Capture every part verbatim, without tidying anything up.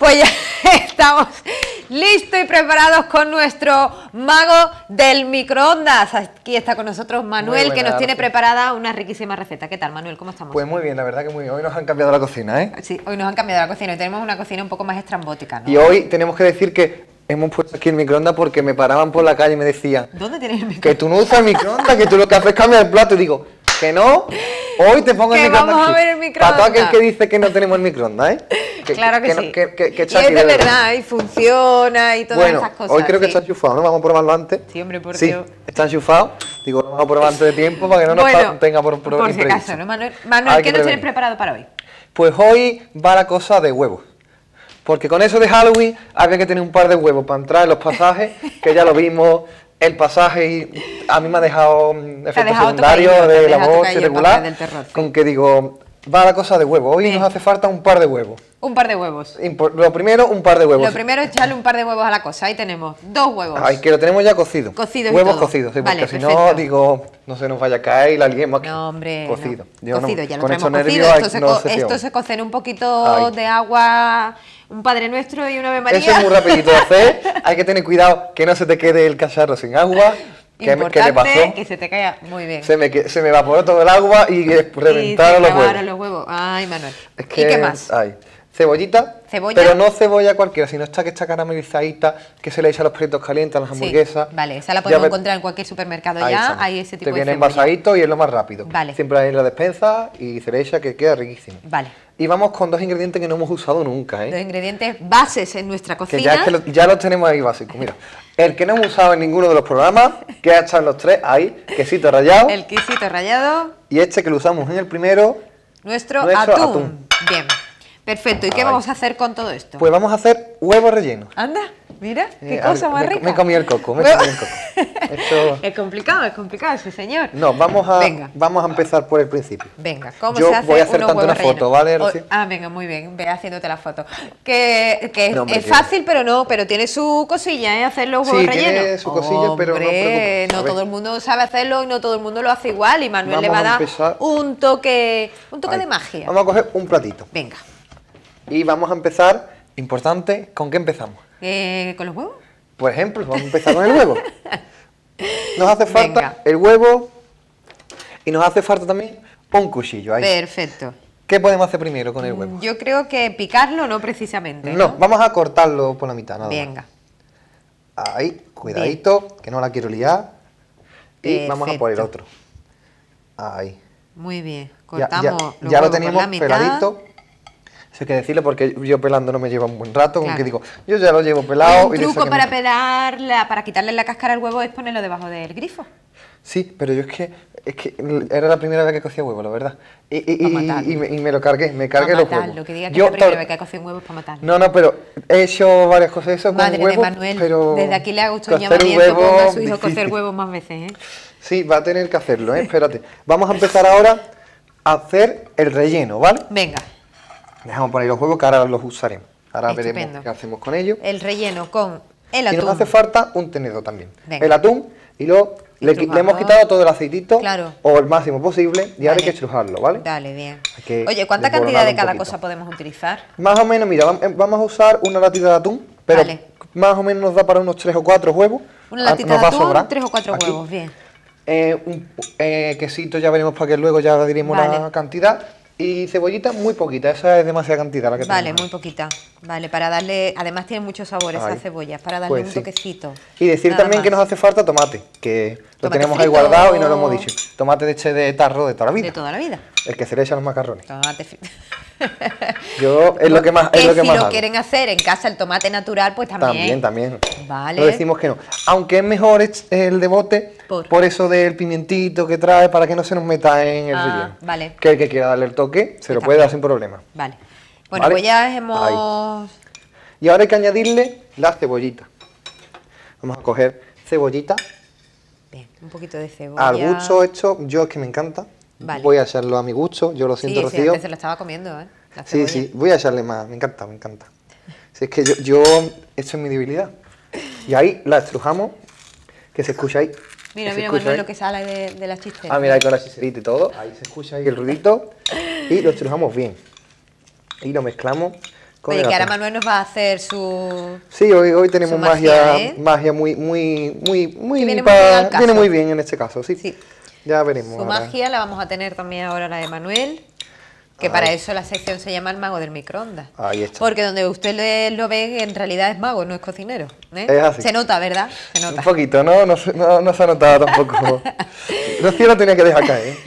Pues ya estamos listos y preparados con nuestro mago del microondas. Aquí está con nosotros Manuel, que nos tiene preparada una riquísima receta. ¿Qué tal, Manuel? ¿Cómo estamos? Pues muy bien, la verdad que muy bien. Hoy nos han cambiado la cocina, ¿eh? Sí, hoy nos han cambiado la cocina y tenemos una cocina un poco más estrambótica, ¿no? Y hoy tenemos que decir que hemos puesto aquí el microondas porque me paraban por la calle y me decían... ¿Dónde tienes el microondas? Que tú no usas el microondas, que tú lo que haces es cambiar el plato. Y digo, que no, hoy te pongo el que microondas vamos aquí. a ver el microondas. Para todo aquel que dice que no tenemos el microondas, ¿eh? Que, claro que, que sí. No, que, que, que y es de verdad, verdad, y funciona y todas bueno, esas cosas. hoy creo que sí. está enchufado, ¿no? Vamos a probarlo antes. Sí, hombre, por sí, Dios. está enchufado. Digo, vamos a probar antes de tiempo para que no nos bueno, tenga por por por si imprevisto. acaso, ¿no, Manuel? Manuel, ¿qué nos tienes preparado para hoy? Pues hoy va la cosa de huevos. Porque con eso de Halloween había que tener un par de huevos para entrar en los pasajes, que ya lo vimos, el pasaje y a mí me ha dejado efectos secundarios de la voz irregular, con que digo, va la cosa de huevos. Hoy sí. Nos hace falta un par de huevos. Un par de huevos. Lo primero, un par de huevos. Lo primero es echarle un par de huevos a la cosa. Ahí tenemos dos huevos. Ay, que lo tenemos ya cocido. Cocidos Huevos y todo. cocidos, sí, vale, porque si perfecto. no, digo, no se nos vaya a caer y la liemos aquí. No, hombre, cocido. No. Yo cocido, no, ya lo con tenemos estos cocido. nervios, Esto, se, no co sé si esto se cocina en un poquito Ay. de agua, un Padre Nuestro y una Ave María. Eso es muy rapidito de hacer. Hay que tener cuidado que no se te quede el cacharro sin agua. ¿Qué me, ¿Qué le pasó? Que se te caiga muy bien. Se me, se me evaporó todo el agua y reventaron los huevos. los huevos. Ay, Manuel. Es que, ¿Y qué más? Ay, cebollita, ¿Cebolla? Pero no cebolla cualquiera, sino esta que está caramelizadita, que se le echa a los perritos calientes, a las hamburguesas. Sí, vale, esa la podemos ya encontrar en cualquier supermercado ahí ya, hay ese tipo Te viene de cebolla. envasadito y es lo más rápido. Vale. Siempre hay en la despensa y se le echa que queda riquísimo. Vale. Y vamos con dos ingredientes que no hemos usado nunca, ¿eh? Dos ingredientes bases en nuestra cocina. Que ya, es que lo, ya los tenemos ahí básicos, mira. El que no hemos usado en ninguno de los programas, que ya están los tres ahí, quesito rallado. El quesito rallado. Y este que lo usamos en el primero. Nuestro, nuestro atún. atún. Bien. Perfecto. ¿Y qué Ay. vamos a hacer con todo esto? Pues vamos a hacer huevos rellenos. Anda, mira, qué eh, cosa ver, más me, rica. Me comí el coco, me comí el coco. Esto... Es complicado, es complicado, sí señor. No, vamos a, venga. vamos a empezar por el principio. Venga, ¿cómo Yo se hace voy a hacer unos tanto una rellenos? foto, ¿vale? O, ah, venga, muy bien, ve haciéndote la foto. Que, que no, hombre, es fácil, pero no, pero tiene su cosilla, ¿eh? Hacer los huevos sí, rellenos. Tiene su cosilla, hombre, pero no, no todo el mundo sabe hacerlo y no todo el mundo lo hace igual. Y Manuel vamos le va a dar empezar... un toque, un toque Ahí. de magia. Vamos a coger un platito. Venga. Y vamos a empezar, importante, ¿con qué empezamos? Eh, ¿Con los huevos? Por ejemplo, vamos a empezar con el huevo. Nos hace falta Venga. el huevo y nos hace falta también un cuchillo. Ahí. Perfecto. ¿Qué podemos hacer primero con el huevo? Yo creo que picarlo no precisamente. No, no vamos a cortarlo por la mitad, nada Venga. más. Ahí, cuidadito, Bien. que no la quiero liar. Y Perfecto. vamos a por el otro. Ahí. Muy bien. Cortamos ya, ya, los ya lo huevos teníamos por la mitad. peladito. Eso hay que decirlo porque yo pelando no me lleva un buen rato, Claro. con que digo, yo ya lo llevo pelado. Un y truco para me... pelar, la, para quitarle la cáscara al huevo es ponerlo debajo del grifo. Sí, pero yo es que, es que era la primera vez que cocía huevo, la verdad. Y, y, y, y, me, y me lo cargué, me cargué para los matarlo, huevos. Que diga que yo, es la primera vez que cocía un huevo es para matarlo. No, no, pero he hecho varias cosas eso con Madre huevos, de Manuel, pero desde aquí le hago un cocer llamamiento, huevo, ponga a su hijo a difícil. cocer huevos más veces, ¿eh? Sí, va a tener que hacerlo, ¿eh? Espérate. Vamos a empezar ahora a hacer el relleno, ¿vale? Venga. Dejamos poner los huevos que ahora los usaremos. Ahora Estupendo. veremos qué hacemos con ellos. El relleno con el atún. Y nos hace falta un tenedor también. Venga. El atún y luego le, le hemos quitado todo el aceitito claro. o el máximo posible y vale. ahora hay que estrujarlo, ¿vale? Dale, bien. Que Oye, ¿cuánta cantidad de cada cosa podemos utilizar? Más o menos, mira, vamos a usar una latita de atún, pero vale. más o menos nos da para unos tres o cuatro huevos. Una latita nos de va atún, a sobrar. tres o cuatro Aquí. huevos, bien. Eh, un eh, quesito ya veremos para que luego ya diremos vale. la cantidad. Y cebollita muy poquita, esa es demasiada cantidad la que Vale, tenemos. muy poquita. Vale, para darle... Además tiene mucho sabor esa Ahí. cebolla, para darle Pues un sí. toquecito. Y decir Nada también más. que nos hace falta tomate, que lo ¿Tomate tenemos ahí frito? guardado y no lo hemos dicho. Tomate de este de tarro de toda la vida. De toda la vida. El que se le echa a los macarrones. Tomate frito. Yo es lo que más es Que lo que si más lo hago. quieren hacer en casa el tomate natural, pues también. También, también. Vale. No decimos que no. Aunque es mejor es- el de bote Por. por eso del pimientito que trae para que no se nos meta en el Ah, relleno. vale. Que el que quiera darle el toque se lo Está puede bien. dar sin problema. Vale. Bueno, Vale. pues ya hemos... Y ahora hay que añadirle la cebollita. Vamos a coger cebollita. Bien, un poquito de cebolla. Al gusto esto, yo es que me encanta. Vale. Voy a echarlo a mi gusto, yo lo siento, Sí, sí, Rocío. antes se lo estaba comiendo, ¿eh? La Sí, cebolla. sí, voy a echarle más, me encanta, me encanta. Si es que yo, yo, esto es mi debilidad. Y ahí la estrujamos, que se escucha ahí. Mira, que se mira, escucha Manuel, ahí. lo que sale de, de la chistera. Ah, mira, ahí con la chicherita y todo, ahí se escucha ahí el ruidito. Y lo estrujamos bien. Y lo mezclamos Con Oye, el que ahora atún. Manuel nos va a hacer su... Sí, hoy, hoy tenemos su magia, magia, ¿eh? magia muy, muy, muy, muy, Que viene muy pa- bien al caso. viene muy bien en este caso, sí. Sí. Ya veremos. Su ahora. magia la vamos a tener también ahora la de Manuel, que Ay. para eso la sección se llama el mago del microondas. Ahí está. Porque donde usted le- lo ve, en realidad es mago, no es cocinero. ¿eh? Es así. Se nota, ¿verdad? Se nota. Un poquito, ¿no? No, se- no, no se ha notado tampoco. Rocío lo tenía que dejar caer.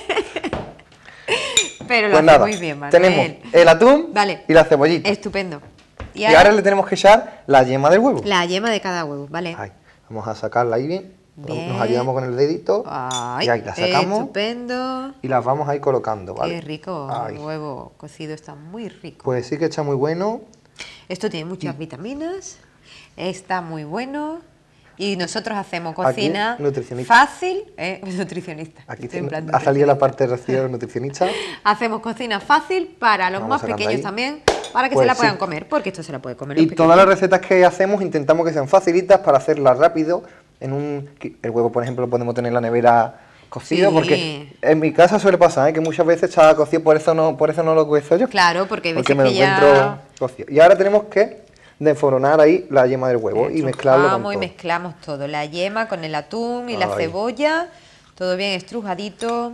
Pero lo Pues hace nada, muy bien, Manuel. tenemos el atún Vale. y la cebollita. Estupendo. Y Y ahora, ahora le tenemos que echar la yema del huevo. la yema de cada huevo, ¿vale? Ahí, vamos a sacarla ahí bien. Bien. Nos ayudamos con el dedito. Ay, y ahí la sacamos estupendo. y las vamos a ir colocando, ¿vale? Qué rico, Ahí. el huevo cocido está muy rico. Pues sí que está muy bueno. Esto tiene muchas vitaminas, está muy bueno y nosotros hacemos Aquí, cocina nutricionista. fácil, eh, nutricionista. Aquí estoy en plan ha salido la nutricionista. parte de Rocío nutricionista. Hacemos cocina fácil para los Vamos más sacando pequeños ahí. también, para que Pues se la sí. puedan comer, porque esto se la puede comer Y los todas las pequeños. recetas que hacemos intentamos que sean facilitas para hacerlas rápido. En un, el huevo, por ejemplo, lo podemos tener en la nevera cocido, Sí. porque en mi casa suele pasar, ¿eh? Que muchas veces está cocido, por eso no, por eso no lo cuezo yo. Claro, porque hay veces Porque me lo que ya... encuentro cocido. Y ahora tenemos que desforonar ahí la yema del huevo y mezclarlo con Vamos y todo. mezclamos todo, la yema con el atún y la Ay. cebolla, todo bien estrujadito.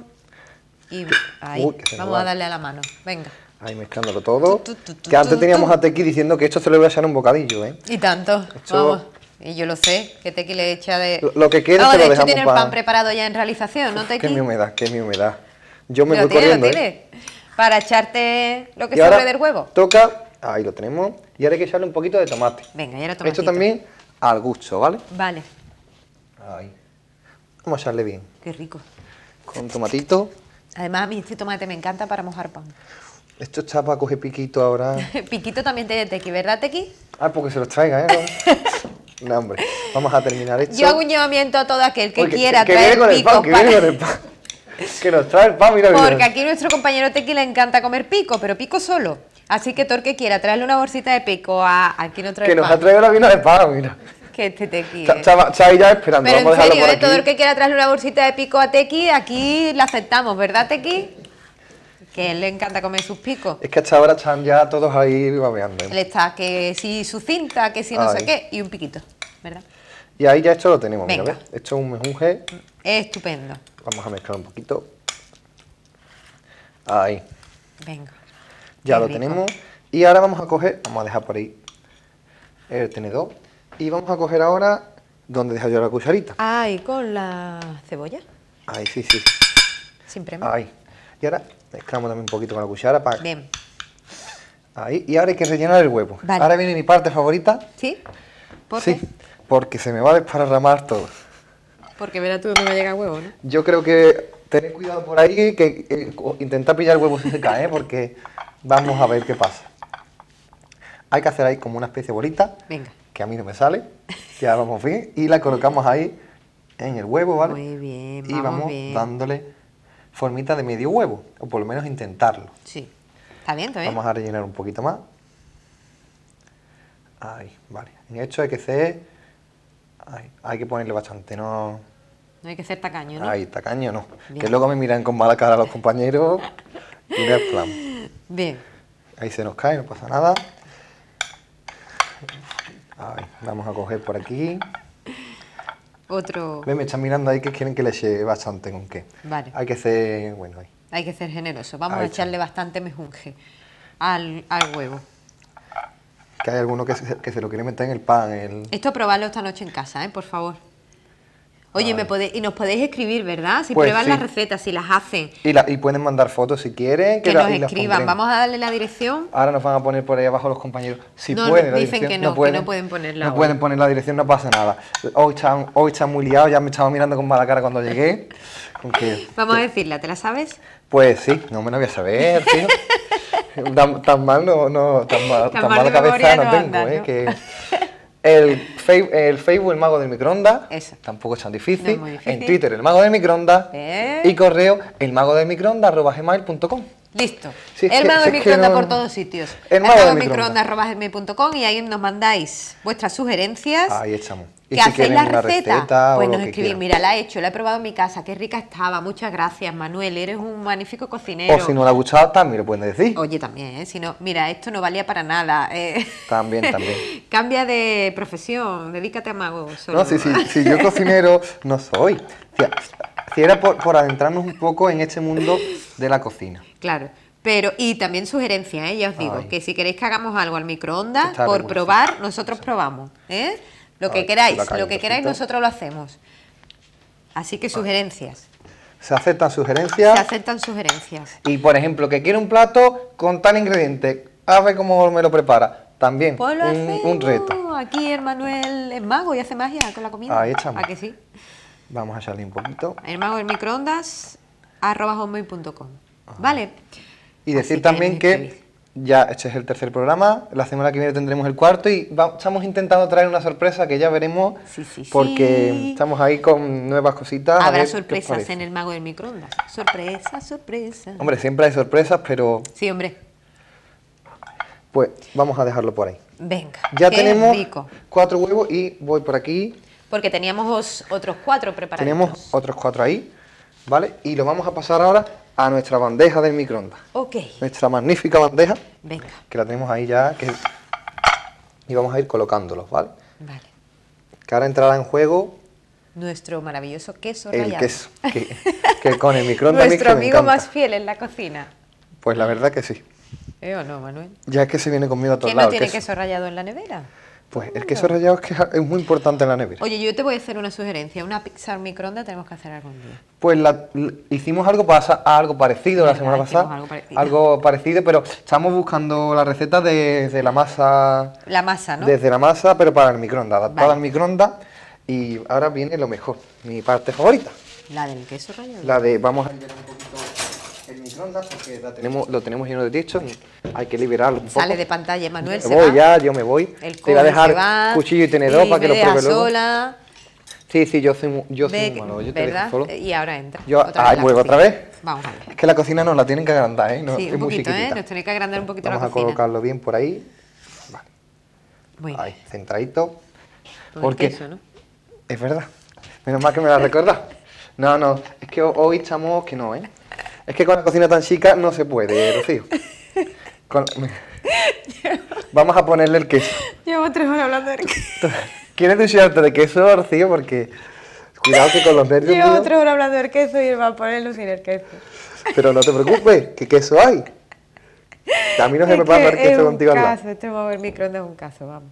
Y ahí, Uy, que se me vamos va. a darle a la mano, venga. Ahí mezclándolo todo. Tu, tu, tu, Que antes tu, teníamos tu. a Tequi diciendo que esto se lo voy a echar en un bocadillo, ¿eh? Y tanto, Esto- vamos. Y yo lo sé, que Tequi le echa de... Lo- lo que quede Vamos, se lo de hecho dejamos tiene el pa- pan preparado ya en realización, ¿no, Que Tequi? es mi humedad, que es mi humedad. Yo me Lo voy tiene, corriendo, lo ¿eh? tiene. Para echarte lo que Y ahora sobre del huevo. toca, ahí lo tenemos, y ahora hay que echarle un poquito de tomate. Venga, y ahora Esto tomatito. también al gusto, ¿vale? Vale, Ahí. Vamos a echarle bien. qué rico. Con tomatito. Además, a mí este tomate me encanta para mojar pan. Esto está para coger piquito ahora. Piquito también tiene Tequi, ¿verdad, Tequi? Ah, porque se los traiga, ¿eh? No, hombre. Vamos a terminar esto. Yo hago un llamamiento a todo aquel que Uy, quiera que traer viene con el picos pan, que para... viene con el pan. Que nos trae el pan, mira, mira. Porque aquí nuestro compañero Tequi le encanta comer pico, pero pico solo. Así que todo el que quiera traerle una bolsita de pico a... Aquí no trae Que nos pan. ha traído la vino de pan, mira. Que este Tequi... Está, eh. está- está ahí ya esperando. Pero Vamos en a dejarlo serio, por ¿eh? aquí. Todo el que quiera traerle una bolsita de pico a Tequi, aquí la aceptamos, ¿verdad, Tequi? Que a él le encanta comer sus picos. Es que hasta ahora están ya todos ahí babeando. Él está que si su cinta, que si no sé Ay. qué, y un piquito, ¿verdad? Y ahí ya esto lo tenemos, mira, Venga. ¿ves? Esto es un mejunje. Estupendo. Vamos a mezclar un poquito. Ahí. Venga. Ya Qué lo rico. tenemos. Y ahora vamos a coger, vamos a dejar por ahí el tenedor. Y vamos a coger ahora donde dejo yo la cucharita. Ah, y con la cebolla, Ahí, sí, sí. sin premio. Ahí. Y ahora mezclamos también un poquito con la cuchara para... Bien. Ahí. Y ahora hay que rellenar el huevo. Vale. Ahora viene mi parte favorita. ¿Sí? ¿Por Sí, qué? porque se me va a desparramar todo. Porque verás tú dónde me llega el huevo, ¿no? Yo creo que tened cuidado por ahí, que eh, o- intentar pillar el huevo si se cae, ¿eh? Porque vamos a ver qué pasa. Hay que hacer ahí como una especie de bolita, Venga. que a mí no me sale, ya vamos bien, y la colocamos ahí en el huevo, ¿vale? Muy bien, Y vamos vamos bien. dándole formita de medio huevo, o por lo menos intentarlo. Sí. Está bien, está bien. Vamos a rellenar un poquito más. Ahí, vale. En esto hay que hacer... Ahí, hay que ponerle bastante, no... No hay que ser tacaño, ¿no? Ahí, tacaño no. Bien. Que luego me miran con mala cara los compañeros y no es plan. Bien. Ahí se nos cae, no pasa nada. Ahí, vamos a coger por aquí. Otro... Ven, me están mirando ahí que quieren que le eche bastante con qué. Vale. Hay que ser, bueno, ahí. Hay que ser generoso. Vamos Ahí a está. echarle bastante mejunje al, al huevo. Que hay alguno que se, que se lo quiere meter en el pan. El... Esto probarlo esta noche en casa, ¿eh? Por favor. Oye, me podéis, y nos podéis escribir, ¿verdad? Si Pues prueban sí. las recetas, si las hacen, Y, la- y pueden mandar fotos si quieren. que la- nos y las escriban. pondremos. Vamos a darle la dirección. Ahora nos van a poner por ahí abajo los compañeros. Si No, pueden, la dicen dirección. que no, que no pueden ponerla No hoy. pueden poner la dirección, no pasa nada. Hoy están, hoy están muy liados, ya me estaban mirando con mala cara cuando llegué. Con que- Vamos a decirla, ¿te la sabes? Pues sí, no me lo voy a saber, tío. Tan, tan mal no, no, tan, mal, Tan tan mal mala de memoria cabeza no no tengo, andas, eh. ¿no? Que el, fei- el Facebook, el mago del microondas, Eso. tampoco es tan difícil. No es muy difícil. En Twitter, el mago del microondas. ¿Eh? Y correo, el mago del microondas arroba gmail punto com. Listo. Si el que, mago si del es que microondas no... por todos sitios. El El mago mago del del microondas. microondas arroba gmail punto com y ahí nos mandáis vuestras sugerencias. Ahí echamos. Y ¿Que si hacéis quieren la una receta? receta Pues o nos lo que escribís, quieran. mira, la he hecho, la he probado en mi casa, qué rica estaba, muchas gracias, Manuel, eres un magnífico cocinero. O si no le ha gustado, también lo pueden decir. Oye, también, ¿eh? Si no, mira, esto no valía para nada. eh. También, también. Cambia de profesión, dedícate a mago solo. No, si, si, si yo cocinero no soy. Si, si era por, por adentrarnos un poco en este mundo de la cocina. Claro. Pero, y también sugerencias, ¿eh? Ya os digo, Ay. que si queréis que hagamos algo al microondas, Está por regular, probar, nosotros probamos, ¿eh? Lo que Ay, queráis, la calle lo que un queráis, trocito. nosotros lo hacemos. Así que sugerencias. Se aceptan Se sugerencias. aceptan sugerencias. Y por ejemplo, que quiere un plato con tal ingrediente, a ver cómo me lo prepara. También, Pues lo un, hacemos. un reto. Aquí el Manuel es mago y hace magia con la comida. Ahí echamos. ¿A que sí? Vamos a echarle un poquito. El mago del microondas arroba hotmail punto com. ¿Vale? Y Así decir que también nos que escribís. ya este es el tercer programa, la semana que viene tendremos el cuarto y va- estamos intentando traer una sorpresa que ya veremos Sí, sí, porque sí. estamos ahí con nuevas cositas. a Habrá ver qué os sorpresas parece. en el mago del microondas. Sorpresa, sorpresa. Hombre, siempre hay sorpresas, pero Sí, hombre. pues vamos a dejarlo por ahí. Venga. Ya qué tenemos rico. cuatro huevos y voy por aquí. Porque teníamos os- otros cuatro preparados. Tenemos otros cuatro ahí, ¿vale? Y lo vamos a pasar ahora a nuestra bandeja del microondas. Ok. Nuestra magnífica bandeja, Venga. que la tenemos ahí ya, que... y vamos a ir colocándolos, ¿vale? Vale. Que ahora entrará en juego Nuestro maravilloso queso el rallado. queso, que, que con el microondas a mí Nuestro que me amigo encanta. más fiel en la cocina. Pues la verdad que sí. ¿Eh o no, Manuel? Ya es que se viene conmigo a todos ¿Quién no lados. el tiene queso. queso rallado en la nevera? Pues el queso rallado es que es muy importante en la nevera. Oye, yo te voy a hacer una sugerencia. Una pizza al microondas tenemos que hacer algún día. Pues la- l- hicimos algo, pasa, algo parecido la Verdad, semana hicimos pasada. algo parecido. Algo parecido, pero estamos buscando la receta de, de la masa. La masa, ¿no? Desde la masa, pero para el microondas, adaptada Vale. al microondas. Y ahora viene lo mejor, mi parte favorita. La del queso rallado. La de vamos a llenar un poquito el microondas porque la tenemos, lo tenemos lleno de texto. Hay que liberarlo un poco. Sale de pantalla, Manuel Me se voy va. ya, yo me voy. El Te voy a cono dejar se va, cuchillo y tenedor y para que me lo pruebe deja luego. sola. Sí, sí, yo soy, mu- yo soy Ve muy que- malo, yo te dejo ¿verdad? solo. Y ahora entra. Yo, Otra ay, la vuelvo cocina. otra vez. Vamos a ver. Es que la cocina nos la tienen que agrandar, ¿eh? No, Sí, es un muy poquito, ¿eh? chiquitita. Nos tenéis que agrandar un poquito Vamos la a cocina. colocarlo bien por ahí. Muy bien. Ahí, centradito. Con el Porque queso, ¿no? es verdad. Menos mal que me la recuerdas. No, no, es que hoy estamos que no, ¿eh? Es que con la cocina tan chica no se puede, Rocío. Con- Vamos a ponerle el queso. Llevo tres horas hablando de queso. ¿Quieres ducharte de queso, Rocío? Porque cuidado que con los nervios Llevo míos... tres horas hablando del queso y él va a ponerlo sin el queso. Pero no te preocupes, que queso hay. Que a mí no se Es me pasa el que es queso un contigo al lado. caso, este mover el microondas es un caso, vamos.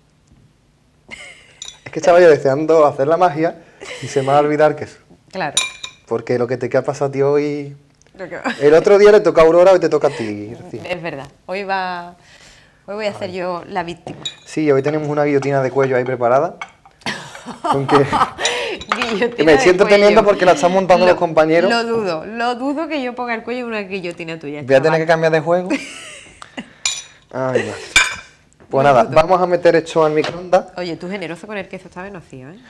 Es que estaba yo deseando hacer la magia y se me va a olvidar queso. Claro. Porque lo que te queda pasado a ti hoy... Lo que- El otro día le toca a Aurora, hoy te toca a ti, Rocío. Es verdad. Hoy va. Hoy voy a ser yo la víctima. Sí, hoy tenemos una guillotina de cuello ahí preparada. Con que Guillotina me de siento cuello. teniendo porque la están montando Lo- los compañeros. Lo dudo, lo dudo que yo ponga el cuello en una guillotina tuya. Voy a tener chaval. que cambiar de juego. Ay, va. Pues Lo nada, dudo. vamos a meter esto al microondas. Oye, tú generoso con el queso esta vez no has sido, ¿eh?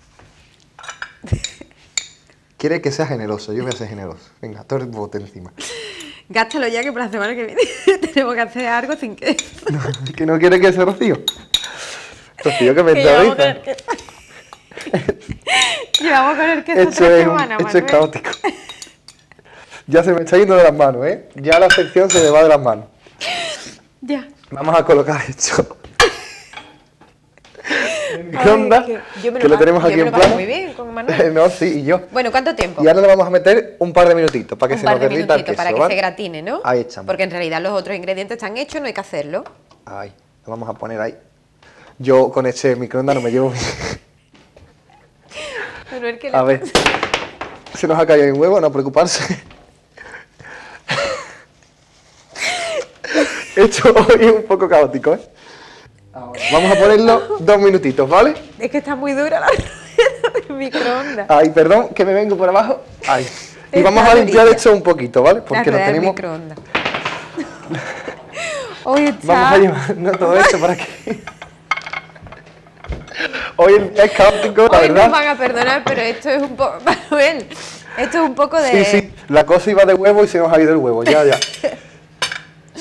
Quiere que sea generoso, yo voy a ser generoso. Venga, todo el bote encima. Gástalo ya que para la semana que viene tenemos que hacer algo sin queso. ¿Que no quiere que sea Rocío? Rocío, que me Que llevamos con dice. el queso. Llevamos con el queso Esto tres es, un- semanas, esto es Manuel. caótico. Ya se me está yendo de las manos, ¿eh? Ya la sección se me va de las manos. Ya. Vamos a colocar esto en el microondas, Ay, que yo me lo que lo pa- tenemos yo aquí me en lo paso plano. muy bien con Manuel. No, sí, y yo. Bueno, ¿cuánto tiempo? Y ahora le vamos a meter un par de minutitos para que Un se par nos de derrita el minutitos queso, para que ¿vale? se gratine, ¿no? Ahí estamos. Porque en realidad los otros ingredientes están hechos, no hay que hacerlo. Ahí, lo vamos a poner ahí. Yo con este microondas no me llevo bien. Manuel, ¿qué le A ver, pasa? se nos ha caído un huevo, no preocuparse. Esto hoy es un poco caótico, ¿eh? Ahora, vamos a ponerlo dos minutitos, ¿vale? Es que está muy dura la rueda del microondas. Ay, perdón, que me vengo por abajo. Ay. Y Está vamos a limpiar durilla. esto un poquito, ¿vale? La Porque lo rueda del tenemos... microondas. Hoy está... Vamos a llevar todo esto para que... Hoy el día es caótico, la Hoy nos verdad. van a perdonar, pero esto es un poco... Manuel, esto es un poco de... Sí, sí, la cosa iba de huevo y se nos ha ido el huevo, ya, ya.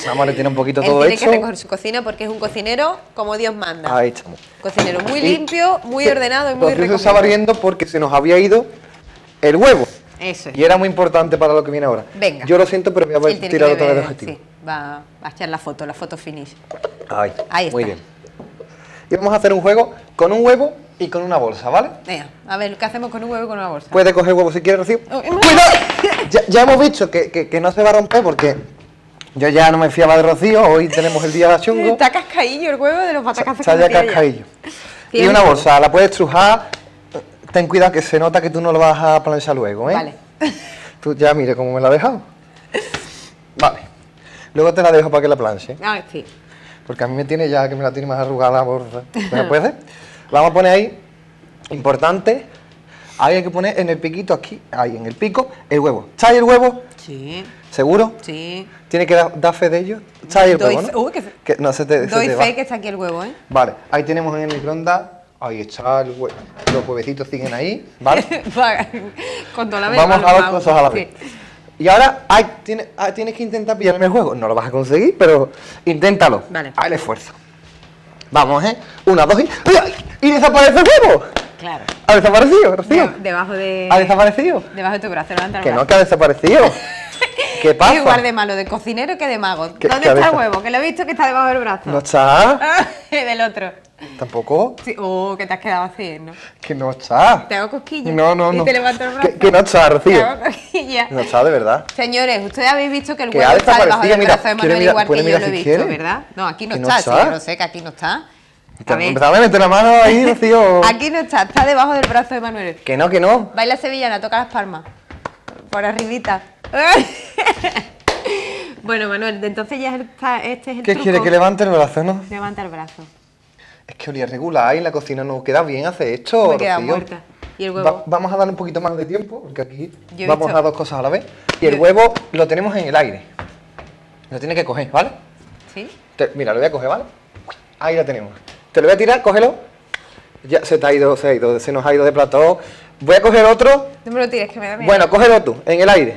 Vamos a retirar un poquito Él todo tiene esto. que recoger su cocina porque es un cocinero como Dios manda. Ahí estamos. Cocinero muy Y- limpio, muy que ordenado y muy Rocío se recogido. estaba riendo porque se nos había ido el huevo. Eso es. Y era muy importante para lo que viene ahora. Venga. Yo lo siento, pero voy a Él ver- tiene tirar que otra vez de beber, objetivo. sí, va, va a echar la foto, la foto finish. Ahí, Ahí muy está. bien. Y vamos a hacer un juego con un huevo y con una bolsa, ¿vale? Venga, a ver, ¿qué hacemos con un huevo y con una bolsa? Puede coger huevo si quiere, Rocío. Oh, ¡Cuidado! Ya, ya hemos visto que, que- que no se va a romper porque yo ya no me fiaba de Rocío. Hoy tenemos el día chungo. Está cascaillo el huevo de los patacazos Está que ya me tira ella. cascaillo. Y Tiempo. una bolsa, la puedes trujar. Ten cuidado que se nota que tú no lo vas a planchar luego, ¿eh? Vale. Tú ya mire cómo me la has dejado. Vale. Luego te la dejo para que la planche. Ah, sí. Porque a mí me tiene ya que me la tiene más arrugada la bolsa. ¿Me puede hacer? Vamos a poner ahí, importante, ahí hay que poner en el piquito aquí, ahí en el pico, el huevo. ¿Sabes el huevo? Sí, ¿Seguro? sí. ¿Tiene que dar, dar fe de ello? ¿Sabes el Doy huevo, fe- no? uy, que fe- Que no se te, se Doy te fe va. que está aquí el huevo, ¿eh? Vale, ahí tenemos en el microondas, ahí está el huevo, los huevecitos siguen ahí, ¿vale? Va, con toda la vez. Vamos mano, a dos vamos. cosas a la vez. Sí. Y ahora ay, tienes, ay, tienes que intentar pillarme el juego. No lo vas a conseguir, pero inténtalo. Vale. Haz el esfuerzo. Vamos, ¿eh? Una, dos y... ¡Ay, ay! ¡Y desaparece el huevo! Claro. ¿Ha desaparecido, Rocío? De- debajo de... ¿Ha desaparecido? Debajo de tu brazo, levanta el Que no, brazo. que ha desaparecido. ¿Qué pasa? Es igual de malo de cocinero que de mago. ¿Qué- ¿Dónde qué ha está el desa- huevo? Que lo he visto que está debajo del brazo. ¿No está? Ah, del otro. ¿Tampoco? Sí. Oh, que te has quedado así, ¿no? Que no está. Te hago cosquillas. No, no, y no. te levanto el brazo. Que, que no está, Te Rocío. hago cosquillas. No está, de verdad. Señores, ustedes habéis visto que el Que huevo ha está debajo desaparecido, del mira, brazo de ¿quiere Manuel mirar- igual que puede yo mirar lo he si visto, quiere? ¿verdad? No, aquí no Que no está, sí, está. yo lo sé que aquí no está. A ver, Empezaba a meter la mano ahí, Rocío. aquí no está, está debajo del brazo de Manuel. Que no, que no. Baila sevillana, toca las palmas. Por arribita. Bueno, Manuel, de entonces ya está, este es el ¿Qué truco. quiere? Que levante el brazo, ¿no? Levanta el brazo. Es que olía regular y en la cocina no queda bien hacer esto, Me he quedado Rocío. muerta. ¿Y el huevo? Va- vamos a darle un poquito más de tiempo, porque aquí Yo he vamos visto- a dos cosas a la vez. Y el Yo- huevo lo tenemos en el aire. Lo tiene que coger, ¿vale? ¿Sí? Te- mira, lo voy a coger, ¿vale? Ahí lo tenemos. Te lo voy a tirar, cógelo. Ya se te ha ido, se ha ido, se nos ha ido de plató. Voy a coger otro. No me lo tires, que me da miedo. Bueno, cógelo tú, en el aire.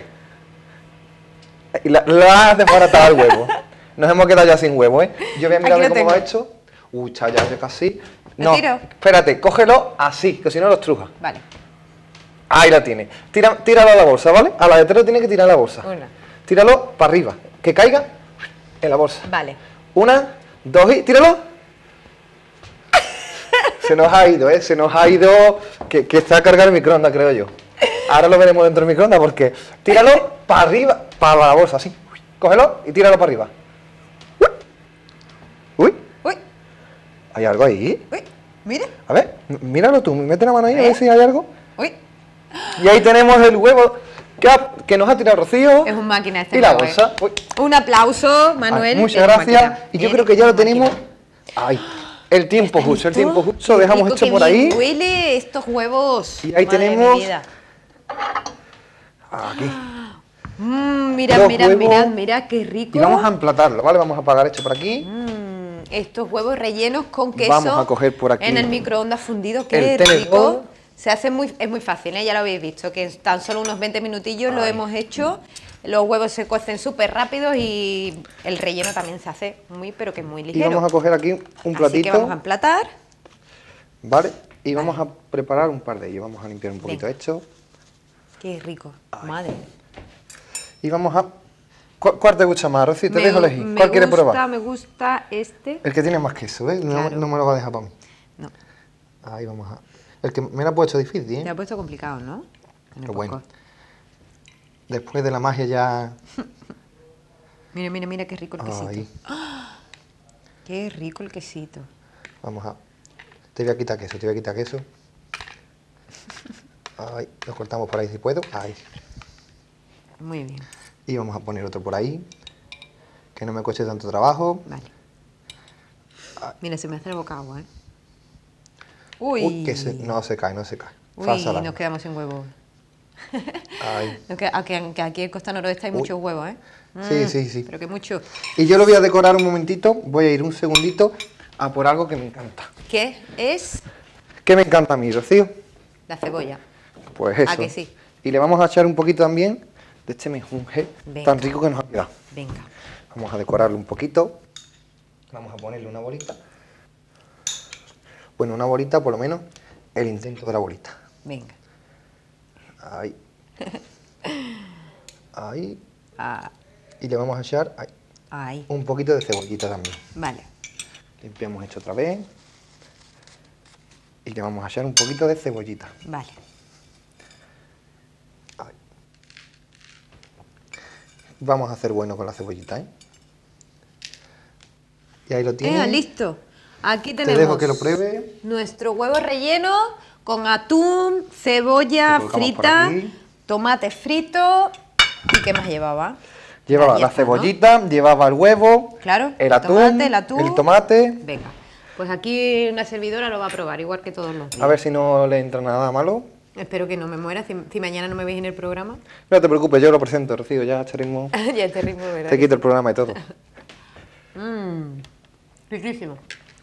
Y la- Lo has desbaratado el huevo. Nos hemos quedado ya sin huevo, ¿eh? Yo voy a mirar a Aquí ver lo cómo lo ha tengo. hecho. Uy, cha, ya ya casi. ¿Lo No, tiro? espérate, cógelo así, que si no lo estruja. Vale, Ahí la tiene. Tira, tíralo a la bolsa, ¿vale? A la de tres lo tiene que tirar a la bolsa. Una. Tíralo para arriba, que caiga en la bolsa. vale. Una, dos y... ¡Tíralo! Se nos ha ido, ¿eh? Se nos ha ido... Que, que está a cargar el microondas, creo yo. Ahora lo veremos dentro del microondas porque... Tíralo para arriba, para la bolsa, así. Cógelo y tíralo para arriba. Uy, Uy, ¿hay algo ahí? uy, mire. A ver, m- míralo tú, mete la mano ahí a ¿Eh? ver si hay algo. Uy, Y ahí tenemos el huevo que, ha- que nos ha tirado Rocío. es un máquina este Y la huevo, ¿eh? bolsa. Uy. Un aplauso, Manuel. Ay, muchas es un gracias. máquina. Y yo ¿Eh? creo que ya lo Es un tenemos. máquina. Ay, el tiempo justo, el ¿Listo? tiempo justo. Qué Dejamos rico, esto qué por bien ahí. huele estos huevos. Y ahí Madre tenemos- mi vida. Aquí. Mm, mirad, Los mirad, huevos. mirad, mirad, qué rico. Y vamos a emplatarlo, ¿vale? Vamos a apagar esto por aquí. Mm, estos huevos rellenos con queso. Vamos a coger por aquí en el microondas fundido, qué el tenedor. rico. Se hace muy, es muy fácil, ¿eh? Ya lo habéis visto, que en tan solo unos veinte minutillos lo Ay. hemos hecho. Los huevos se cuecen súper rápidos y el relleno también se hace muy, pero que muy Y ligero. vamos a coger aquí un Así que platito. vamos a emplatar. ¿Vale? Y vamos a preparar un par de ellos. Vamos a limpiar un poquito Venga. esto. Qué rico, madre. Y vamos a... ¿Cuál, cuál te gusta más, Rocío? Te Me dejo gu- elegir. me ¿Cuál quieres gusta, probar? Me gusta este. El que tiene más queso, ¿ves? No, Claro. no me lo va a dejar para mí. No, Ahí vamos a... El que me lo ha puesto difícil, te ha ¿eh? puesto complicado, ¿no? Un Pero poco. bueno. Después de la magia ya... Mira, mira, mira qué rico el quesito. Ahí. Qué rico el quesito. Vamos a... Te voy a quitar queso, te voy a quitar queso. Ahí, lo cortamos por ahí si puedo. Ahí. Muy bien, Y vamos a poner otro por ahí. Que no me cueste tanto trabajo. vale. Mira, se me hace la boca agua, ¿eh? Uy, Uy, que se... no se cae, no se cae. Uy, Falsa alarma. nos quedamos sin huevos. Ahí. Nos queda- aunque, aunque aquí en Costa Noroeste hay Uy. muchos huevos, ¿eh? Sí, Mm, sí, sí. Pero que mucho. Y yo lo voy a decorar un momentito. Voy a ir un segundito a por algo que me encanta. ¿Qué es? ¿Qué me encanta a mí, Rocío? La cebolla. Pues eso. ¿A que sí? Y le vamos a echar un poquito también de este mejunje Venga. tan rico que nos ha quedado. Venga. Vamos a decorarlo un poquito. Vamos a ponerle una bolita. Bueno, una bolita, por lo menos, el intento de la bolita. Venga. Ahí. Ahí. Ah. Y le vamos a echar ahí, Ahí. un poquito de cebollita también. Vale. Limpiamos esto otra vez. Y le vamos a echar un poquito de cebollita. Vale. Ahí. Vamos a hacer bueno con la cebollita, ¿eh? Y ahí lo tienes. Eh, listo. Aquí Te tenemos dejo que lo pruebe. nuestro huevo relleno con atún, cebolla Lo colocamos por frita, aquí. tomate frito. ¿Y qué más llevaba? Llevaba la Galleta, ¿no? cebollita, llevaba el huevo, Claro, el el atún, tomate, el atún. el tomate. Venga, pues aquí una servidora lo va a probar, igual que todos los días. A ver si no le entra nada malo. Espero que no me muera, si, si mañana no me veis en el programa. No te preocupes, yo lo presento, Rocío, ya echaremos... Ya te ritmo, ¿verdad? Te quito el programa y todo. Mmm, riquísimo.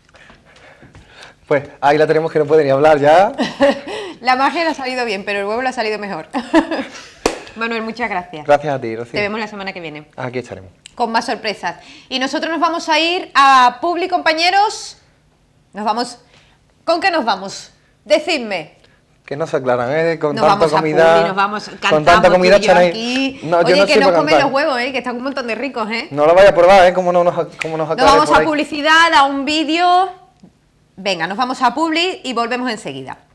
Pues ahí la tenemos que no puede ni hablar ya. La magia le ha salido bien, pero el huevo le ha salido mejor. Manuel, muchas gracias. Gracias a ti, Rocío. Te vemos la semana que viene. Aquí estaremos. Con más sorpresas. Y nosotros nos vamos a ir a Publi, compañeros. Nos vamos... ¿Con qué nos vamos? Decidme. Que no se aclaran, ¿eh? Con Nos tanta vamos comida... a Publi, nos vamos... Cantamos, con tanta comida tú y yo echan ahí- aquí. No, yo Oye, no que estoy no para comen cantar. los huevos, ¿eh? Que están un montón de ricos, ¿eh? No lo vaya a probar, ¿eh? Como no nos, como nos Nos aclare vamos por a ahí. publicidad, a un vídeo. Venga, nos vamos a Publi y volvemos enseguida.